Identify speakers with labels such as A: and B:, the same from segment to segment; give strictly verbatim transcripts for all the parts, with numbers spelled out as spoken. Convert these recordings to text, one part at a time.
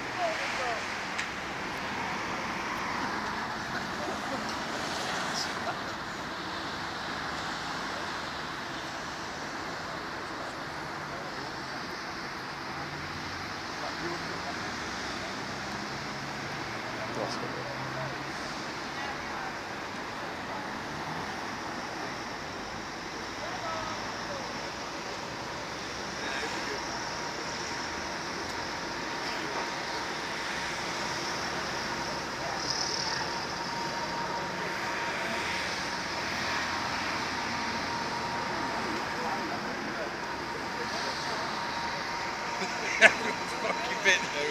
A: Fucking bit there.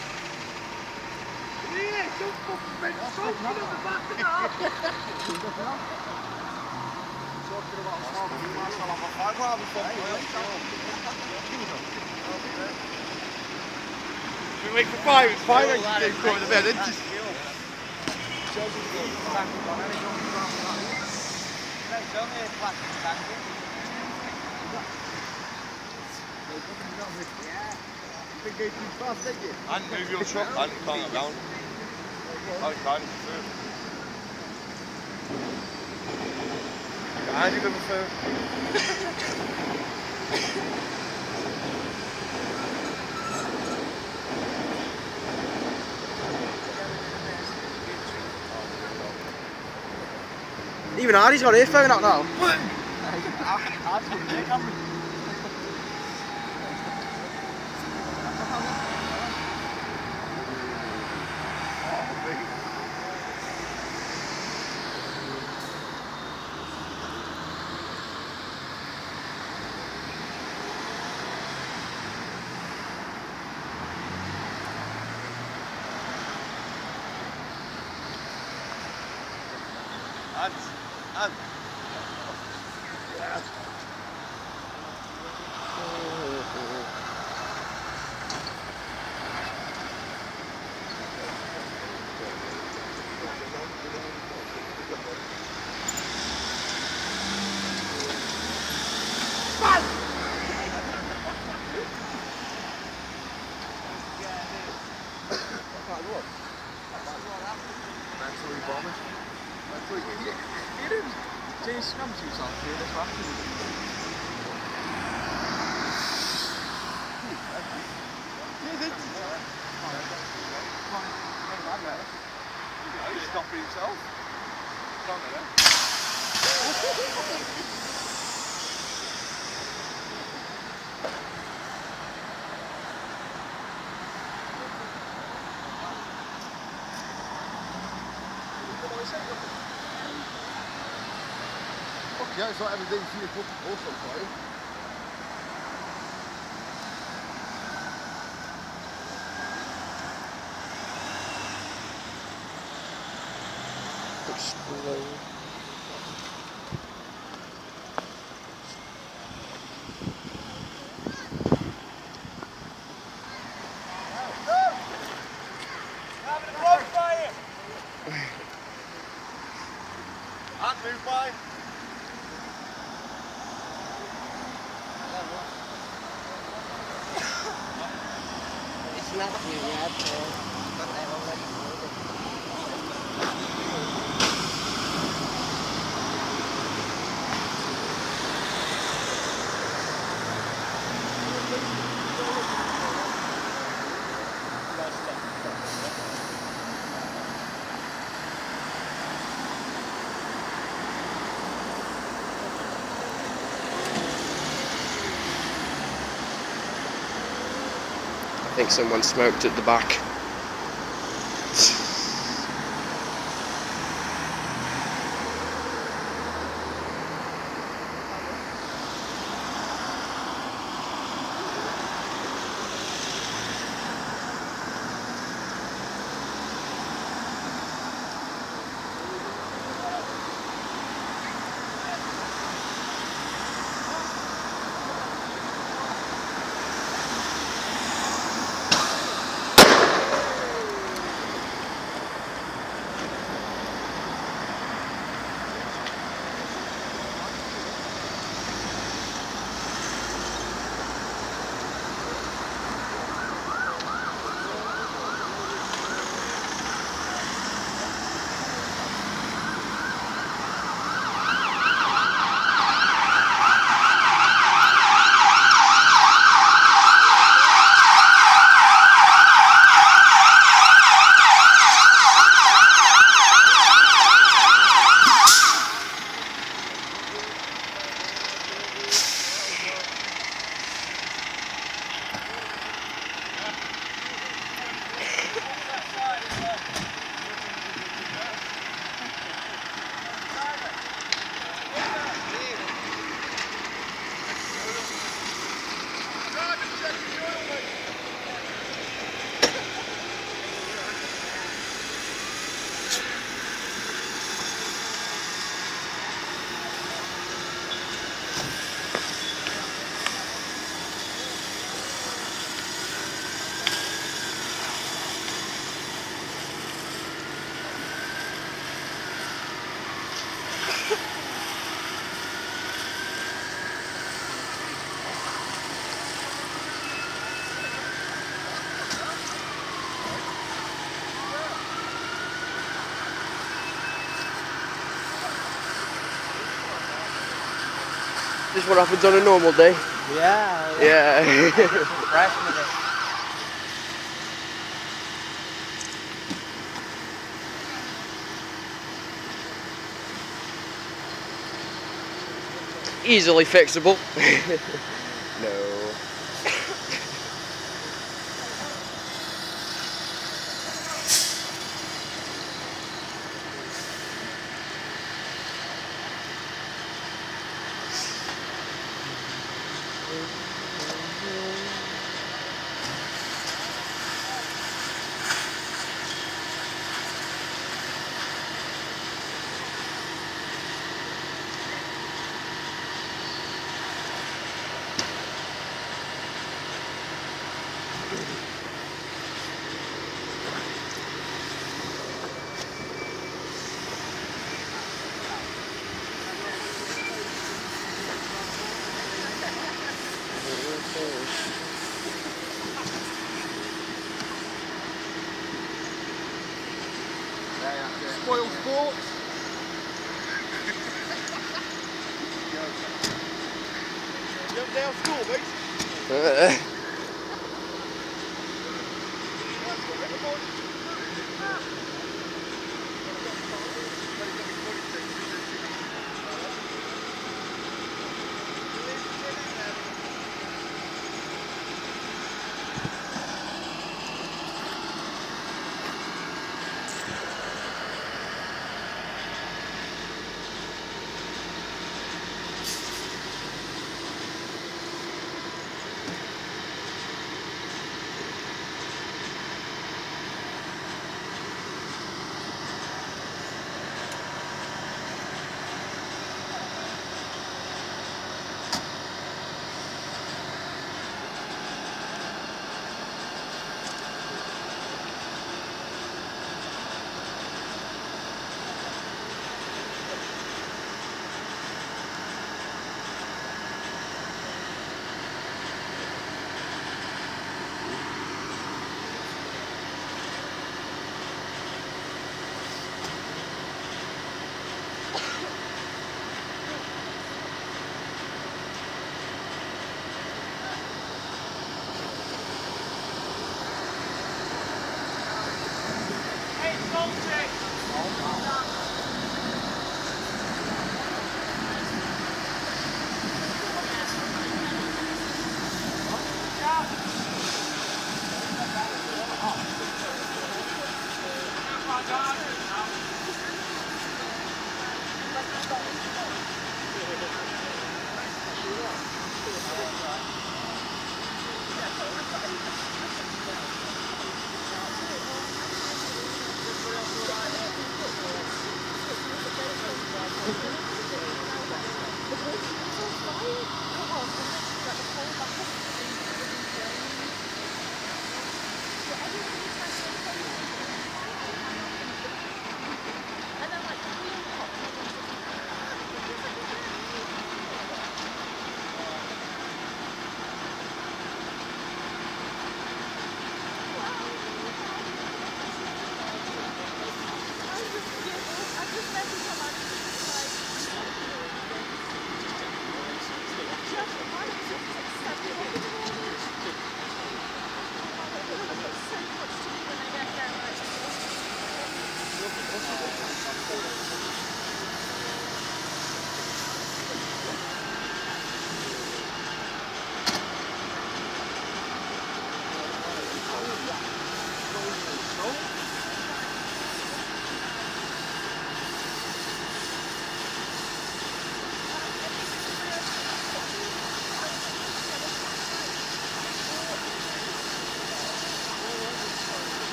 A: Yeah, don't fucking bend something on the back of that. Talking about smoking, man, I'll have a five, I'll have a fucking Should we wait for five? It's five eggs to go in the bed, isn't it? Shows us the back of the it's only a plastic tank. Yeah. You think it's too fast, ain't you? And move your truck and calm it down. Oh, it's fine, it's through. Behind you, little food.
B: Even Hardy's got an earphone out now.
A: And, and. Yeah. Mentally vomit. Mentally idiot. You didn't. Jay scrums yourself here this afternoon. He's stopping himself. Don't know.
C: Yeah, it's not every day you see a fucking horse on fire.
B: Explode.
A: Having a block fire! And move by.
B: It's not here yet, so but I've already moved it. I think someone smoked at the back.
D: This is what happens on a normal day.
B: Yeah.
D: Yeah.
B: Fresh with it.
D: Easily fixable. No.
C: Spoil sports.
A: You have a day off school, mate?
D: Uh,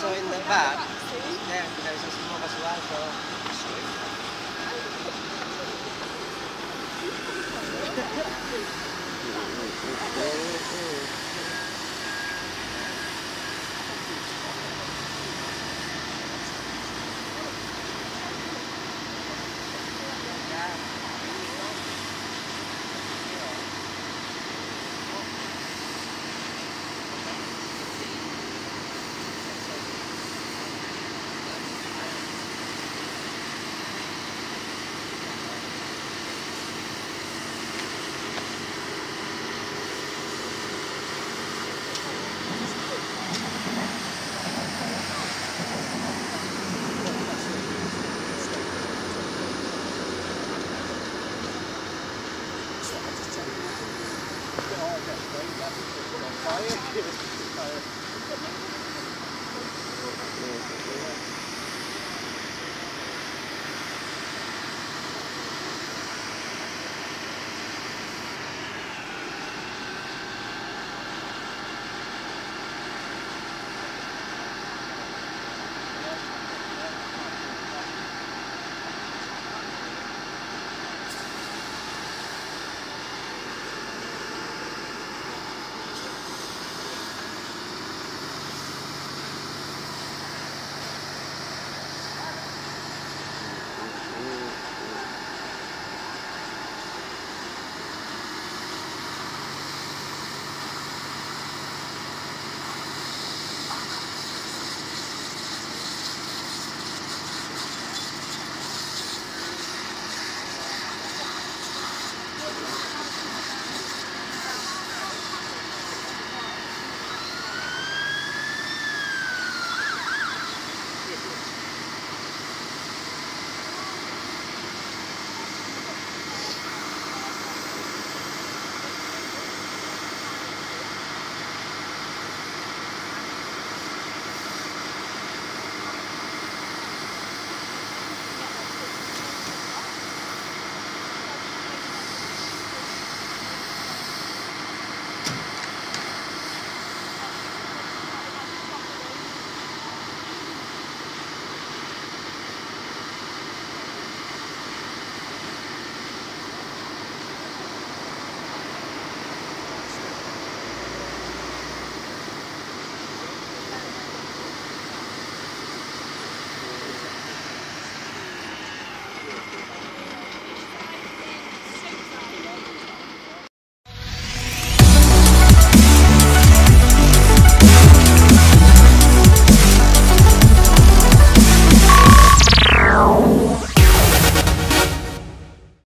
B: also in the back, there, there's a smoke as well, so sweet.
D: Mm-hmm.